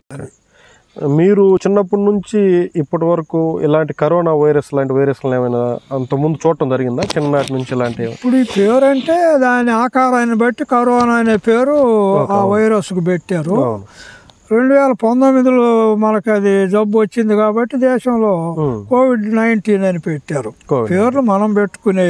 మీరు చిన్నప్పటి నుంచి ఇప్పటి వరకు ఇలాంటి కరోనా వైరస్ లాంటి వైరస్లు ఏమైనా అంతకుముందు చూడటం జరిగిందా? చిన్ననాటి నుంచి ఇలాంటివి? ఇప్పుడు ఈ పేరు అంటే దాని ఆకారాన్ని బట్టి కరోనా అనే పేరు ఆ వైరస్కు పెట్టారు. 2019లో మనకు అది జబ్బు వచ్చింది కాబట్టి దేశంలో COVID-19 అని పెట్టారు. పేర్లు మనం పెట్టుకునే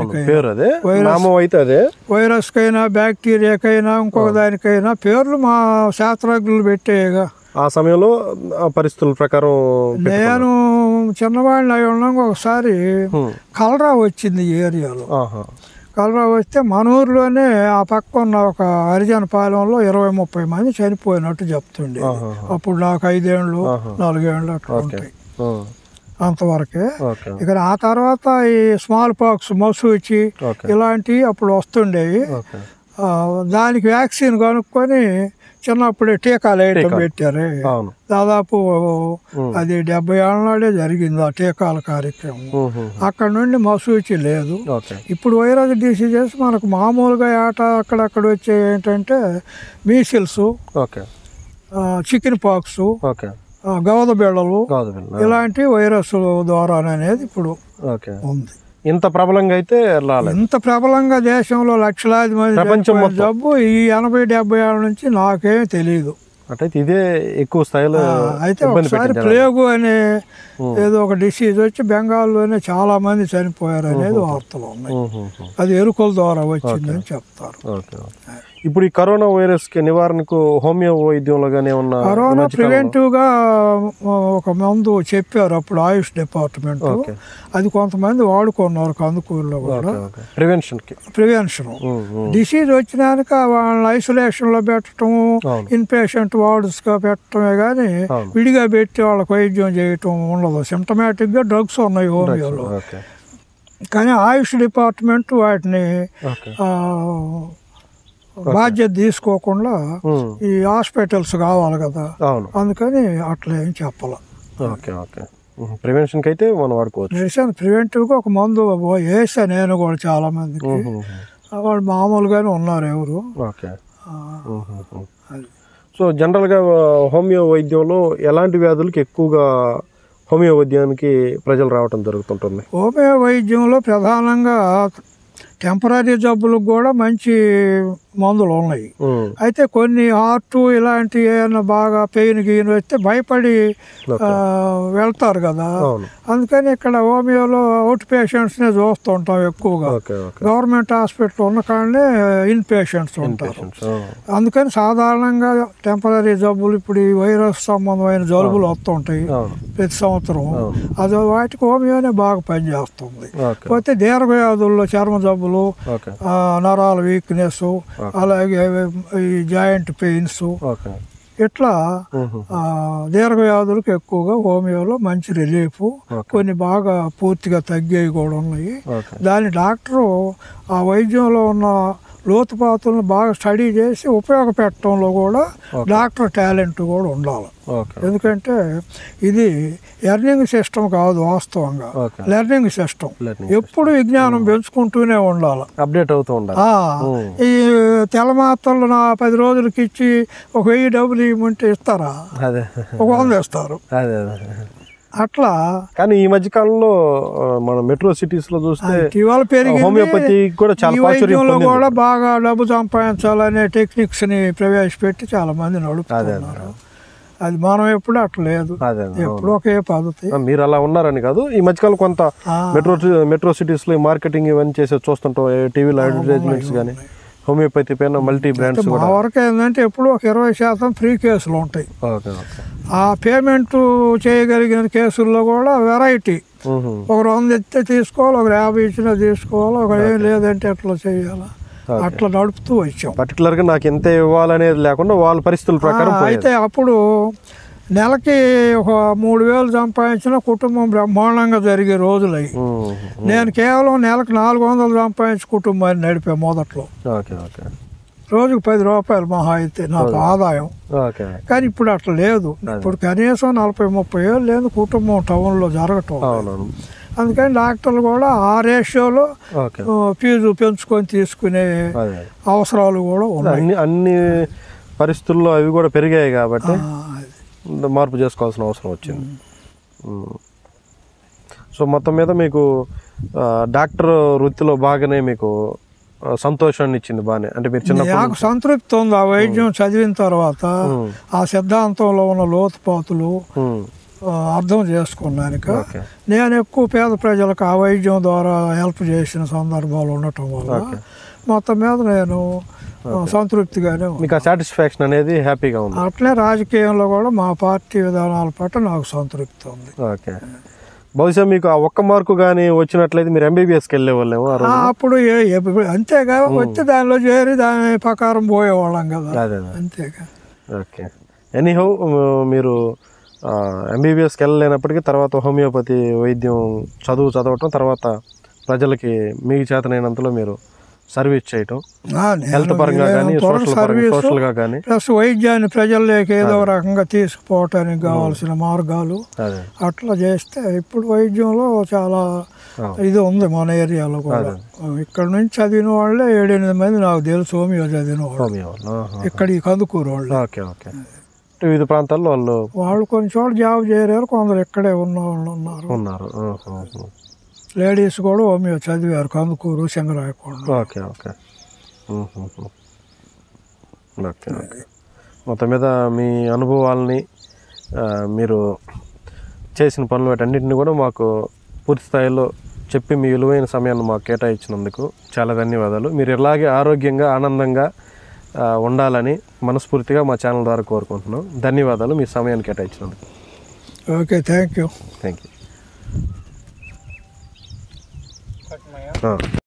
వైరస్ కైనా బ్యాక్టీరియాకైనా ఇంకొక దానికైనా పేర్లు మా శాస్త్రజ్ఞులు పెట్టేగా. ఆ సమయంలో పరిస్థితుల ప్రకారం నేను చిన్నవాడిని అయి ఉన్నాక ఒకసారి కలరా వచ్చింది ఈ ఏరియాలో. కలరా వస్తే మన ఊర్లోనే ఆ పక్క ఉన్న ఒక హరిజన పాలెంలో 20-30 మంది చనిపోయినట్టు చెప్తుండే. అప్పుడు నాకు 5 ఏళ్ళు 4 ఏళ్ళు అట్లా ఉంటాయి అంతవరకే. ఇక ఆ తర్వాత ఈ స్మాల్ పాక్స్ మసూచి ఇలాంటివి అప్పుడు వస్తుండేవి. దానికి వ్యాక్సిన్ కనుక్కొని చిన్నప్పుడే టీకాలు వేయటం పెట్టారు. దాదాపు అది 70 ఏళ్ళ నాడే జరిగింది ఆ టీకాల కార్యక్రమం. అక్కడ నుండి మసూచి లేదు. ఇప్పుడు వైరస్ డిసీజెస్ మనకు మామూలుగా అక్కడక్కడ వచ్చే ఏంటంటే మీసిల్స్, చికెన్ పాక్స్, గవద బిళ్ళలు ఇలాంటి వైరస్ ద్వారా అనేది ఇప్పుడు ఉంది. ఇంత ప్రబలంగా అయితే ఇంత ప్రబలంగా దేశంలో లక్షలాది మంది జబ్బు ఈ 80-70 ఏళ్ళ నుంచి నాకేం తెలియదు. అంటే ఇదే ఎక్కువ స్థాయిలో. అయితే ఒకసారి ప్లేగు అనే ఏదో ఒక డిసీజ్ వచ్చి బెంగాల్లోనే చాలా మంది చనిపోయారు అనేది వార్తలు ఉన్నాయి. అది ఎలుకల ద్వారా వచ్చిందని చెప్తారు. ఇప్పుడు ఈ కరోనా వైరస్ కి నివారణకు హోమియో వైద్యంలో గానీ ఏమన్నా? కరోనా ప్రివెంటివ్ గా ఒక మందు చెప్పారు అప్పుడు ఆయుష్ డిపార్ట్మెంట్. అది కొంతమంది వాడుకున్నారు కందుకూరులో కూడా. ప్రివెన్షన్ డిసీజ్ వచ్చినాక వాళ్ళని ఐసోలేషన్ లో పెట్టడం, ఇన్ పేషెంట్ వార్డ్స్ గా పెట్టడమే గానీ విడిగా పెట్టి వాళ్ళకి వైద్యం చేయటం ఉండదు. సిమ్టమాటిక్ గా డ్రగ్స్ ఉన్నాయి హోమియోలో. కానీ ఆయుష్ డిపార్ట్మెంట్ వాటిని బాధ్యత తీసుకోకుండా ఈ హాస్పిటల్స్ కావాలి కదా, అందుకని అట్లా ఏం చెప్పాలి. ప్రివెన్షన్ కి అయితే మనం వాడుకోవచ్చు. ప్రివెంటివ్ గా ఒక మందు వేసా నేను కూడా చాలా మందికి. వాళ్ళు మామూలుగానే ఉన్నారు ఎవరు. సో జనరల్ గా హోమియో వైద్యంలో ఎలాంటి వ్యాధులకి ఎక్కువగా హోమియో వైద్యానికి ప్రజలు రావటం జరుగుతుంటుంది? హోమియో వైద్యంలో ప్రధానంగా టెంపరీ జబ్బులకు కూడా మంచి మందులు ఉన్నాయి. అయితే కొన్ని హార్ట్ ఇలాంటి ఏమైనా బాగా పెయిన్ గీన్ వస్తే భయపడి వెళ్తారు కదా, అందుకని ఇక్కడ హోమియోలో అవుట్ పేషెంట్స్నే చూస్తుంటాం ఎక్కువగా. గవర్నమెంట్ హాస్పిటల్ ఉన్న కాడనే ఇన్ పేషెంట్స్ ఉంటారు. అందుకని సాధారణంగా టెంపరీ జబ్బులు ఇప్పుడు ఈ వైరస్ సంబంధమైన జలుబులు వస్తుంటాయి ప్రతి సంవత్సరం. అది వాటికి హోమియోనే బాగా పనిచేస్తుంది. పోతే దీర్ఘవ్యాధుల్లో చర్మ జబ్బులు, నరాల వీక్నెస్, అలాగే ఈ జాయింట్ పెయిన్స్, ఇట్లా దీర్ఘవ్యాధులకు ఎక్కువగా హోమియోలో మంచి రిలీఫ్. కొన్ని బాగా పూర్తిగా తగ్గేవి కూడా ఉన్నాయి. దాని డాక్టరు ఆ వైద్యంలో ఉన్న లోతుపాతులను బాగా స్టడీ చేసి ఉపయోగపెట్టడంలో కూడా డాక్టర్ టాలెంట్ కూడా ఉండాలి. ఎందుకంటే ఇది ఎర్నింగ్ సిస్టమ్ కాదు, వాస్తవంగా లెర్నింగ్ సిస్టమ్. ఎప్పుడు విజ్ఞానం పెంచుకుంటూనే ఉండాలి, అప్డేట్ అవుతూ ఉండాలి. ఈ తెల్ల మాత్రలు నా 10 రోజులకి ఇచ్చి ఒక 1000 డబ్బులు ఇవ్వమంటే ఇస్తారా? ఒక 100 ఇస్తారు అట్లా. కానీ ఈ మధ్య కాలంలో మన మెట్రో సిటీస్ లో చూస్తే ఇవాళ పెరిగి హోమియోపతి కూడా కూడా బాగా డబ్బు సంపాదించాలనే టెక్నిక్స్ ని ప్రవేశపెట్టి చాలా మంది నడుపుతున్నారు. అది మనం ఎప్పుడు అట్లా లేదు, ఎప్పుడు ఒకే పద్ధతి. మీరు అలా ఉన్నారని కాదు, ఈ మధ్యకాలం కొంత మెట్రో సిటీస్ లో మార్కెటింగ్ ఇవన్నీ చేసి చూస్తుంటాం, టీవీలో అడ్వర్టైజ్మెంట్స్ కానీ హోమియోపతి పైన మల్టీ బ్రాండ్స్. మా వరకు ఏంటంటే ఎప్పుడు ఒక 20% ఫ్రీ కేసులు ఉంటాయి. ఆ పేమెంట్ చేయగలిగిన కేసుల్లో కూడా వెరైటీ. ఒకరు 100 ఇస్తే తీసుకోవాలి, ఒకరు 50 ఇచ్చినా తీసుకోవాలి, ఒకరు ఏం లేదంటే ఎట్లా చేయాలి, అట్లా నడుపుతూ వచ్చాం. పర్టికులర్ గా నాకు ఎంత ఇవ్వాలనేది లేకుండా వాళ్ళ పరిస్థితుల ప్రకారం. అయితే అప్పుడు నెలకి ఒక 3000 సంపాదించిన కుటుంబం బ్రహ్మాండంగా జరిగే రోజులవి. నేను కేవలం నెలకు 400 సంపాదించి కుటుంబాన్ని నడిపే మొదట్లో. రోజుకు 10 రూపాయలు మహా అయితే నాకు ఆదాయం. కానీ ఇప్పుడు అట్లా లేదు. ఇప్పుడు కనీసం 40-30 ఏళ్ళు లేదు కుటుంబం టౌన్లో జరగటం. అందుకని డాక్టర్లు కూడా ఆ రేషియోలో ఫీజు పెంచుకొని తీసుకునే అవసరాలు కూడా ఉన్నాయి. అన్ని పరిస్థితుల్లో అవి కూడా పెరిగాయి కాబట్టి మార్పు చేసుకోవాల్సిన అవసరం వచ్చింది. సో మొత్తం మీద మీకు డాక్టర్ వృత్తిలో బాగానే మీకు సంతోషాన్ని ఇచ్చింది బాగానే. అంటే మీరు నాకు సంతృప్తి ఉంది ఆ వైద్యం చదివిన తర్వాత. ఆ సిద్ధాంతంలో ఉన్న లోతుపాతులు అర్థం చేసుకున్నాక నేను ఎక్కువ పేద ప్రజలకు ఆ వైద్యం ద్వారా హెల్ప్ చేసిన సందర్భాలు ఉండటం వల్ల మొత్తం మీద నేను సంతృప్తిగానే మీకు సాటిస్ఫాక్షన్ అనేది హ్యాపీగా ఉంది. అట్లే రాజకీయంలో కూడా మా పార్టీ విధానాల పట్ల నాకు సంతృప్తి ఉంది. ఓకే. బహుశా మీకు ఆ ఒక్క మార్కు కానీ వచ్చినట్లయితే మీరు ఎంబీబీఎస్కి వెళ్ళేవాళ్ళేమో అప్పుడు. అంతేగా వచ్చి దానిలో చేరి దాని ప్రకారం పోయేవాళ్ళం కదా. అంతేగా. ఓకే. ఎనీహౌ మీరు ఎంబీబీఎస్కి వెళ్ళలేనప్పటికీ తర్వాత హోమియోపతి వైద్యం చదవటం, తర్వాత ప్రజలకి మీకు చేతనైనంతలో మీరు సర్వీస్ చేయటం, హెల్త్ పరంగా కానీ సోషల్గా కానీ, ప్లస్ వైద్యాన్ని ప్రజల్లోకి ఏదో రకంగా తీసుకుపోవటానికి కావాల్సిన మార్గాలు అట్లా చేస్తే ఇప్పుడు వైద్యంలో చాలా ఇది ఉంది మన ఏరియాలో కూడా. ఇక్కడ నుంచి చదివిన వాళ్ళే 7-8 మంది నాకు తెలుసు హోమియో చదివిన వాళ్ళు. ఇక్కడ ఈ కందుకూరు వాళ్ళు. ఓకే. ఓకే. వివిధ ప్రాంతాల్లో వాళ్ళు కొన్ని చోట్ల జాబ్ చేయలేరు, కొందరు ఇక్కడే ఉన్న వాళ్ళు ఉన్నారు. లేడీస్ కూడా హోమియో చదివారు Kandukur, Singarayakonda. Okay. Okay. Okay. Okay. మొత్తం మీద మీ అనుభవాలని మీరు చేసిన పనులు వాటన్నిటిని కూడా మాకు పూర్తి స్థాయిలో చెప్పి మీ విలువైన సమయాన్ని మాకు కేటాయించినందుకు చాలా ధన్యవాదాలు. మీరు ఇలాగే ఆరోగ్యంగా ఆనందంగా ఉండాలని మనస్ఫూర్తిగా మా ఛానల్ ద్వారా కోరుకుంటున్నాం. ధన్యవాదాలు మీ సమయాన్ని కేటాయించినందుకు. ఓకే. Thank you.